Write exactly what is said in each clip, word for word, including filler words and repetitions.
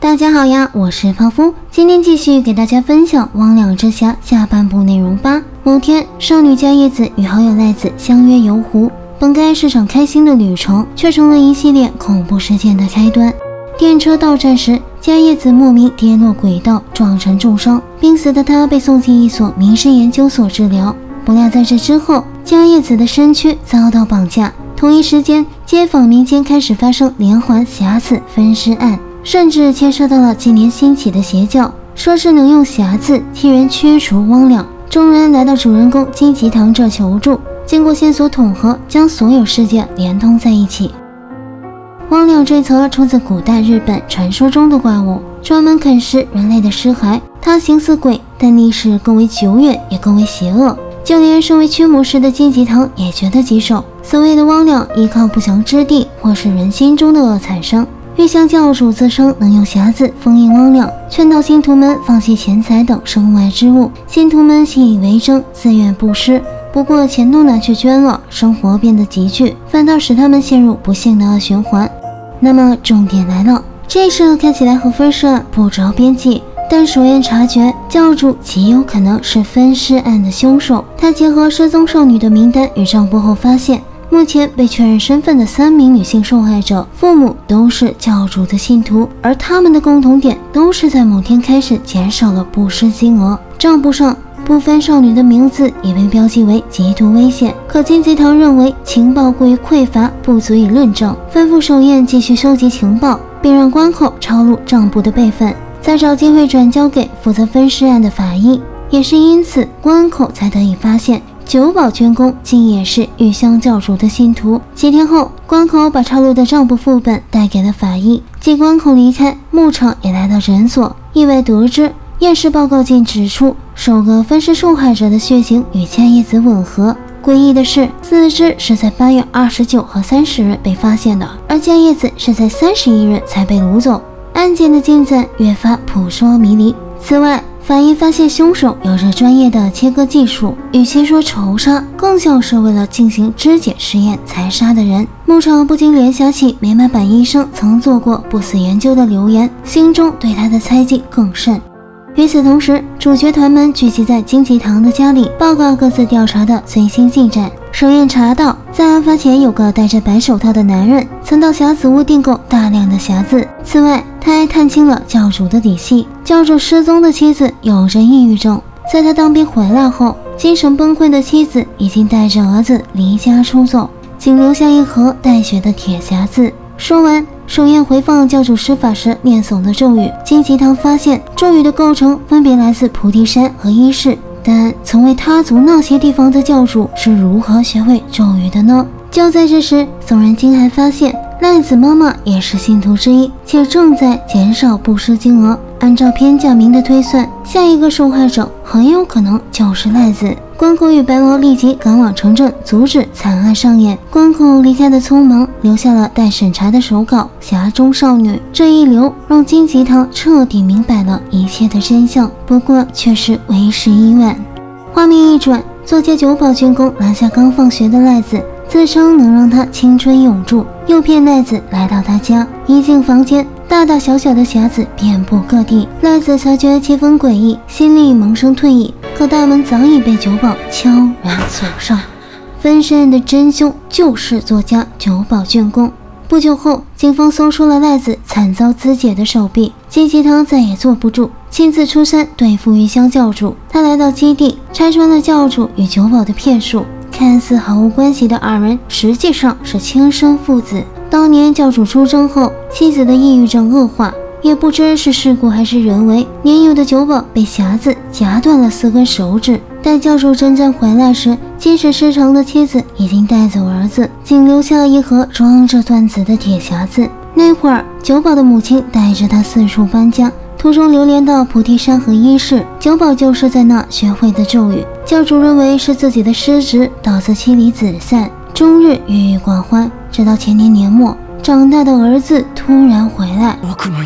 大家好呀，我是泡芙，今天继续给大家分享《魍魉之匣》下半部内容吧。某天，少女加叶子与好友赖子相约游湖，本该是场开心的旅程，却成了一系列恐怖事件的开端。电车到站时，加叶子莫名跌落轨道，撞成重伤，濒死的她被送进一所民事研究所治疗。不料在这之后，加叶子的身躯遭到绑架。同一时间，街坊民间开始发生连环匣子分尸案，甚至牵涉到了近年兴起的邪教，说是能用匣子替人驱除魍魉。众人来到主人公金吉堂这求助，经过线索统合，将所有事件连通在一起。魍魉这词出自古代日本传说中的怪物，专门啃食人类的尸骸。它形似鬼，但历史更为久远，也更为邪恶。就连身为驱魔师的金吉堂也觉得棘手。所谓的魍魉依靠不祥之地或是人心中的恶产生，欲向教主自称能用匣子封印魍魉，劝导信徒们放弃钱财等身外之物。信徒们信以为真，自愿布施，不过钱都拿去捐了，生活变得拮据，反倒使他们陷入不幸的恶循环。那么重点来了，这事看起来和分尸案不着边际，但首验察觉，教主极有可能是分尸案的凶手。他结合失踪少女的名单与账簿后发现，目前被确认身份的三名女性受害者，父母都是教主的信徒，而他们的共同点都是在某天开始减少了布施金额。账簿上部分少女的名字已被标记为极度危险，可金吉堂认为情报过于匮乏，不足以论证，吩咐首验继续收集情报，并让关口抄录账簿的备份，再找机会转交给负责分尸案的法医。也是因此，关口才得以发现九保捐工竟也是玉香教主的信徒。几天后，关口把抄录的账簿副本带给了法医。继关口离开，牧场也来到诊所，意外得知验尸报告竟指出，首个分尸受害者的血型与加叶子吻合。诡异的是，四肢是在八月二十九和三十日被发现的，而加叶子是在三十一日才被掳走。案件的进展越发扑朔迷离。此外，法医发现凶手有着专业的切割技术，与其说仇杀，更像是为了进行肢解实验才杀的人。牧场不禁联想起美马版医生曾做过不死研究的流言，心中对他的猜忌更甚。与此同时，主角团们聚集在金吉堂的家里，报告各自调查的最新进展。首验查到，在案发前有个戴着白手套的男人曾到匣子屋订购大量的匣子。此外，他还探清了教主的底细，教主失踪的妻子有着抑郁症，在他当兵回来后，精神崩溃的妻子已经带着儿子离家出走，仅留下一盒带血的铁匣子。说完，首验回放教主施法时念诵的咒语。金吉堂发现咒语的构成分别来自菩提山和伊势，但从未踏足那些地方的教主是如何学会咒语的呢？就在这时，悚然惊还发现赖子妈妈也是信徒之一，且正在减少布施金额。按照偏假名的推算，下一个受害者很有可能就是赖子。关口与白毛立即赶往城镇，阻止惨案上演。关口离开的匆忙，留下了待审查的手稿《匣中少女》。这一留让金吉堂彻底明白了一切的真相，不过却是为时已晚。画面一转，作家九保捐工拦下刚放学的赖子，自称能让他青春永驻，诱骗赖子来到他家。一进房间，大大小小的匣子遍布各地。赖子察觉气氛诡异，心里萌生退意，可大门早已被九保悄然锁上。分尸案的真凶就是作家九保捐工。不久后，警方搜出了赖子惨遭肢解的手臂。金吉堂再也坐不住，亲自出山对付玉香教主。他来到基地，拆穿了教主与九保的骗术。看似毫无关系的二人，实际上是亲生父子。当年教主出征后，妻子的抑郁症恶化，也不知是事故还是人为，年幼的九保被匣子夹断了四根手指。待教主真正回来时，精神失常的妻子已经带走儿子，仅留下了一盒装着断子的铁匣子。那会儿，九保的母亲带着他四处搬家，途中流连到菩提山和伊势，九保就是在那学会的咒语。教主认为是自己的失职导致妻离子散，终日郁郁寡欢。直到前年年末，长大的儿子突然回来。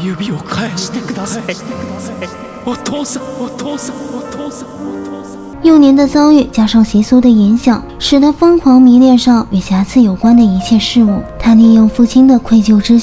幼年的遭遇加上习俗的影响，使他疯狂迷恋上与瑕疵有关的一切事物。他利用父亲的愧疚之心，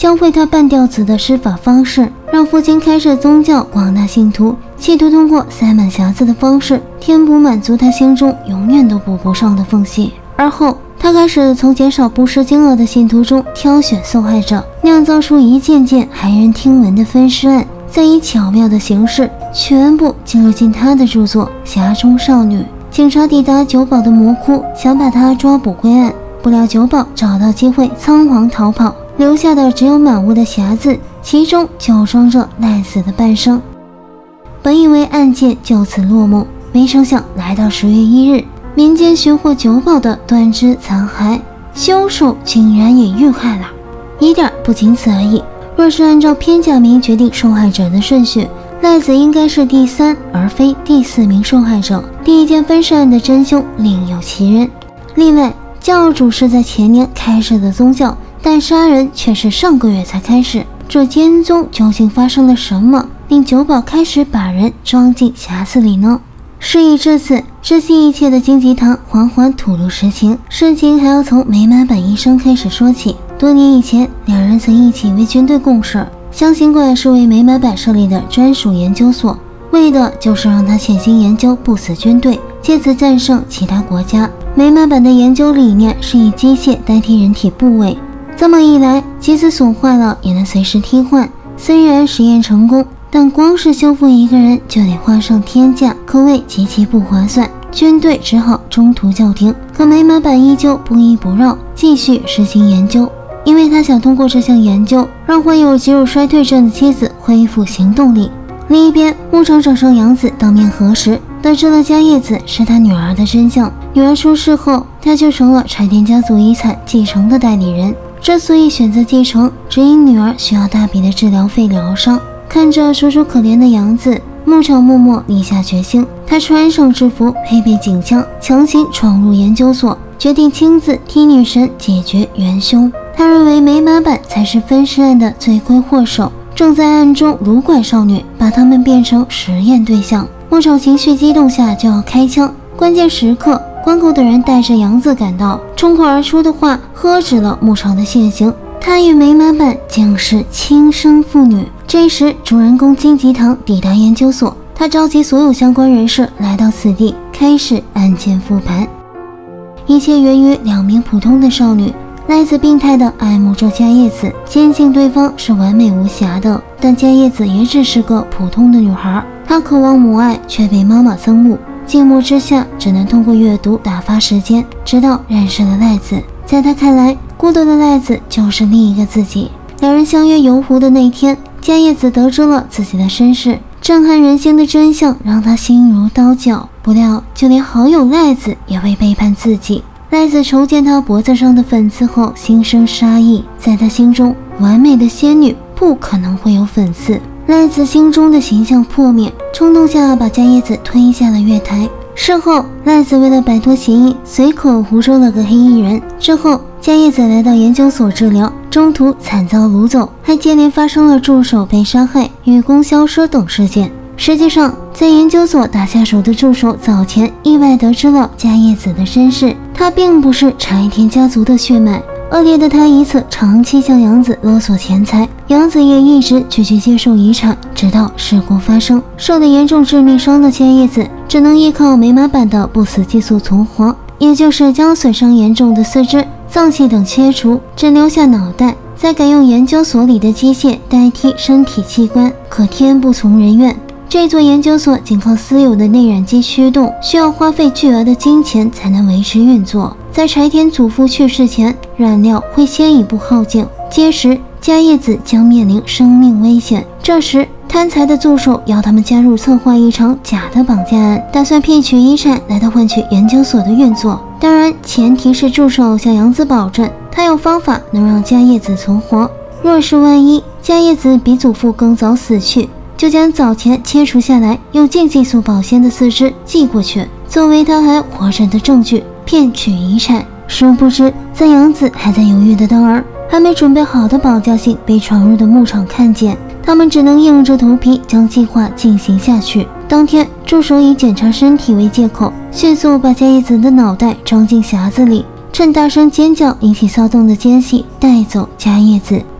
教会他半吊子的施法方式，让父亲开设宗教，广大信徒，企图通过塞满匣子的方式填补满足他心中永远都补不上的缝隙。而后他开始从减少布施金额的信徒中挑选受害者，酿造出一件件骇人听闻的分尸案，再以巧妙的形式全部记录进他的著作《匣中少女》。警察抵达酒保的魔窟，想把他抓捕归案，不料酒保找到机会仓皇逃跑，留下的只有满屋的匣子，其中就装着赖子的半生。本以为案件就此落幕，没成想来到十月一日，民间寻获酒保的断肢残骸，凶手竟然也遇害了。疑点不仅此而已，若是按照片假名决定受害者的顺序，赖子应该是第三而非第四名受害者。第一件分尸案的真凶另有其人。另外，教主是在前年开设的宗教，但杀人却是上个月才开始。这间宗究竟发生了什么，令酒保开始把人装进匣子里呢？事已至此，知悉一切的金吉堂缓缓吐露实情。事情还要从美马坂医生开始说起。多年以前，两人曾一起为军队共事。湘行馆是为美马坂设立的专属研究所，为的就是让他潜心研究不死军队，借此战胜其他国家。美马坂的研究理念是以机械代替人体部位，这么一来，即使损坏了也能随时替换。虽然实验成功，但光是修复一个人就得花上天价，可谓极其不划算。军队只好中途叫停，可美马坂依旧不依不饶，继续实行研究。因为他想通过这项研究，让患有肌肉衰退症的妻子恢复行动力。另一边，牧场长上杨子当面核实，得知了迦叶子是他女儿的真相。女儿出事后，他就成了柴田家族遗产继承的代理人。之所以选择继承，只因女儿需要大笔的治疗费疗伤。看着楚楚可怜的杨子，牧场默默立下决心。他穿上制服，配备警枪，强行闯入研究所，决定亲自替女神解决元凶。他认为美马坂才是分尸案的罪魁祸首，正在暗中掳拐少女，把他们变成实验对象。牧场情绪激动下就要开枪，关键时刻，关口的人带着杨子赶到，冲口而出的话喝止了牧场的现行。他与美马坂竟是亲生父女。这时，主人公金吉堂抵达研究所，他召集所有相关人士来到此地，开始案件复盘。一切源于两名普通的少女。赖子病态地爱慕着迦叶子，坚信对方是完美无瑕的，但迦叶子也只是个普通的女孩，她渴望母爱，却被妈妈憎恶。静默之下，只能通过阅读打发时间，直到认识了赖子。在他看来，孤独的赖子就是另一个自己。两人相约游湖的那天，迦叶子得知了自己的身世，震撼人心的真相让他心如刀绞。不料，就连好友赖子也会背叛自己。赖子瞅见他脖子上的粉刺后，心生杀意。在他心中，完美的仙女不可能会有粉刺。赖子心中的形象破灭，冲动下把迦叶子推下了月台。事后，赖子为了摆脱嫌疑，随口胡诌了个黑衣人。之后，迦叶子来到研究所治疗，中途惨遭掳走，还接连发生了助手被杀害、女工消失等事件。实际上，在研究所打下手的助手早前意外得知了迦叶子的身世，他并不是柴田家族的血脉。恶劣的他以此长期向杨子勒索钱财，杨子也一直拒绝接受遗产，直到事故发生，受了严重致命伤的迦叶子只能依靠美马坂的不死激素存活，也就是将损伤严重的四肢、脏器等切除，只留下脑袋，再改用研究所里的机械代替身体器官，可天不从人愿。这座研究所仅靠私有的内燃机驱动，需要花费巨额的金钱才能维持运作。在柴田祖父去世前，燃料会先一步耗尽，届时迦叶子将面临生命危险。这时，贪财的助手要他们加入策划一场假的绑架案，打算骗取遗产来到换取研究所的运作。当然，前提是助手向杨子保证，他有方法能让迦叶子存活。若是万一迦叶子比祖父更早死去，就将早前切除下来用禁忌素保鲜的四肢寄过去，作为他还活着的证据，骗取遗产。殊不知，在杨子还在犹豫的当儿，还没准备好的保教信被闯入的牧场看见，他们只能硬着头皮将计划进行下去。当天，助手以检查身体为借口，迅速把迦叶子的脑袋装进匣子里，趁大声尖叫引起骚动的奸细带走迦叶子。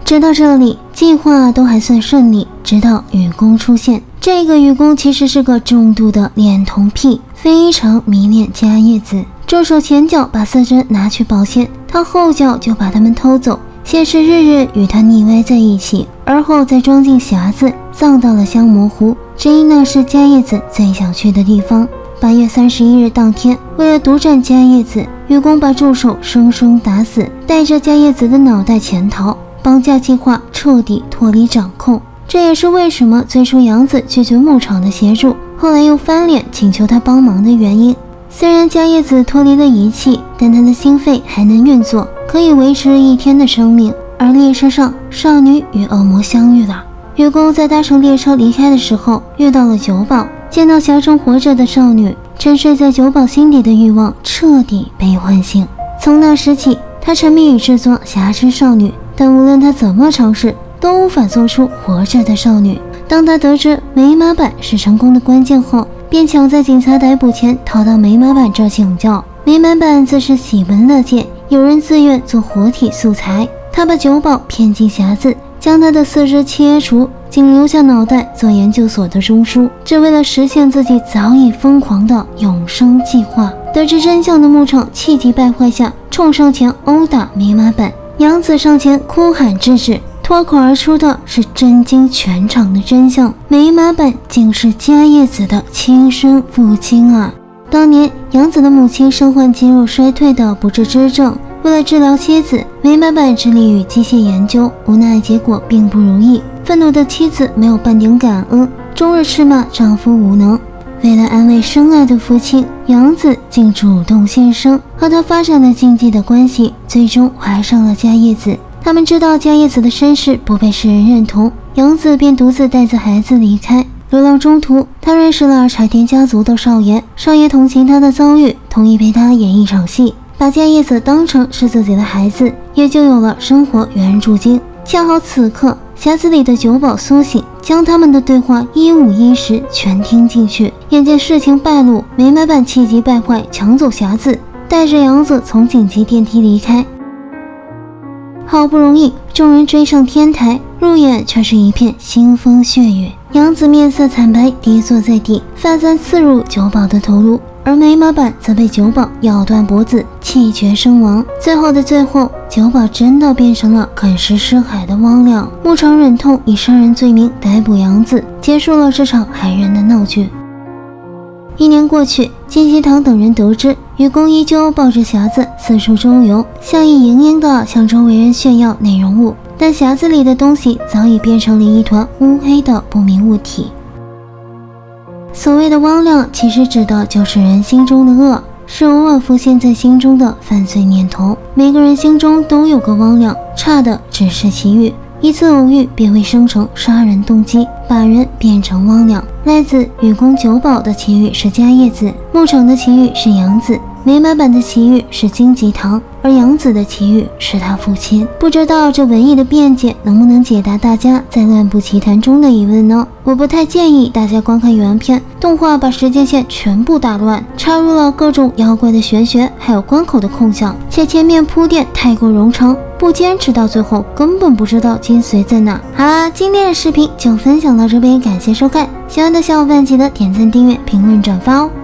直到这里，计划都还算顺利，直到雨宫出现。这个雨宫其实是个重度的恋童癖，非常迷恋伽叶子。这手前脚把四针拿去保鲜，他后脚就把它们偷走，先是日日与他腻歪在一起，而后再装进匣子，葬到了香魔湖。这应那是伽叶子最想去的地方。八月三十一日当天，为了独占伽叶子，雨宫把助手生生打死，带着伽叶子的脑袋潜逃，绑架计划彻底脱离掌控。这也是为什么最初杨子拒绝牧场的协助，后来又翻脸请求他帮忙的原因。虽然伽叶子脱离了仪器，但他的心肺还能运作，可以维持一天的生命。而列车上，少女与恶魔相遇了。雨宫在搭乘列车离开的时候，遇到了九保，见到匣中活着的少女，沉睡在九保心底的欲望彻底被唤醒。从那时起，他沉迷于制作瑕疵少女，但无论他怎么尝试，都无法做出活着的少女。当他得知美马版是成功的关键后，便抢在警察逮捕前逃到美马版这请教。美马版自是喜闻乐见，有人自愿做活体素材。他把九保骗进匣子，将他的四肢切除，仅留下脑袋做研究所的中枢，只为了实现自己早已疯狂的永生计划。得知真相的牧场气急败坏下，冲上前殴打美马版。杨子上前哭喊制止，脱口而出的是震惊全场的真相：美马版竟是伽叶子的亲生父亲啊！当年杨子的母亲身患肌肉衰退的不治之症，为了治疗妻子，美马版致力于机械研究，无奈结果并不如意。愤怒的妻子没有半点感恩，终日斥骂丈夫无能。为了安慰深爱的父亲，杨子竟主动献身，和他发展了经济的关系，最终怀上了伽叶子。他们知道伽叶子的身世不被世人认同，杨子便独自带着孩子离开。流浪中途，他认识了柴田家族的少爷，少爷同情他的遭遇，同意陪他演一场戏，把伽叶子当成是自己的孩子，也就有了生活援助金。恰好此刻，匣子里的九保苏醒，将他们的对话一五一十全听进去。眼见事情败露，美马版气急败坏，抢走匣子，带着杨子从紧急电梯离开。好不容易，众人追上天台，入眼却是一片腥风血雨。杨子面色惨白，跌坐在地，发簪刺入九保的头颅，而美马版则被九保咬断脖子，气绝身亡。最后的最后，九保真的变成了啃食尸骸的汪亮。牧场忍痛以杀人罪名逮捕杨子，结束了这场骇人的闹剧。一年过去，金希堂等人得知雨宫依旧抱着匣子四处周游，笑意盈盈地向周围人炫耀内容物，但匣子里的东西早已变成了一团乌黑的不明物体。所谓的汪亮，其实指的就是人心中的恶，是偶尔浮现在心中的犯罪念头。每个人心中都有个汪亮，差的只是奇遇。一次偶遇便会生成杀人动机，把人变成汪亮。赖子雨宫九保的奇遇是伽叶子，牧场的奇遇是杨子，美马版的奇遇是金吉堂，而杨子的奇遇是他父亲。不知道这文艺的辩解能不能解答大家在乱步奇谭中的疑问呢？我不太建议大家观看原片，动画把时间线全部打乱，插入了各种妖怪的玄学，还有关口的空想，且前面铺垫太过冗长，不坚持到最后根本不知道精髓在哪。好啦，今天的视频就分享到这边，感谢收看，喜欢的小伙伴记得点赞、订阅、评论、转发哦。